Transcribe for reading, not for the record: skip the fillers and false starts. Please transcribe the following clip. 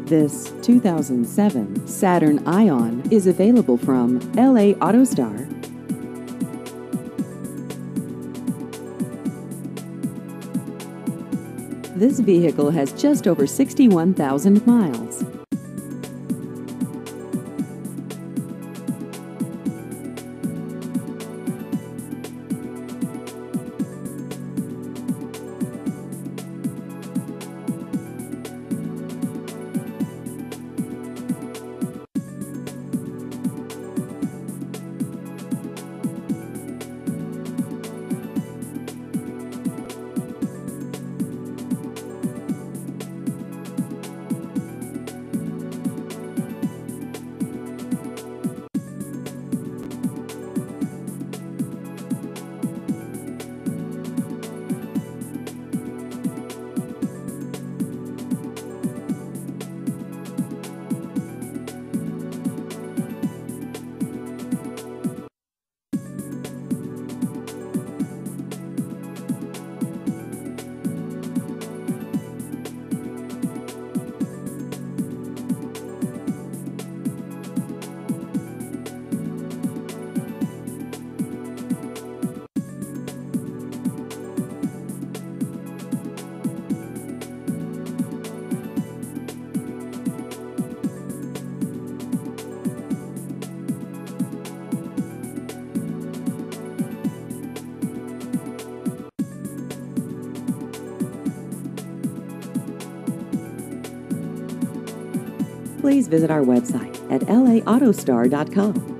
This 2007 Saturn Ion is available from LA AutoStar. This vehicle has just over 61,000 miles. Please visit our website at laautostar.com.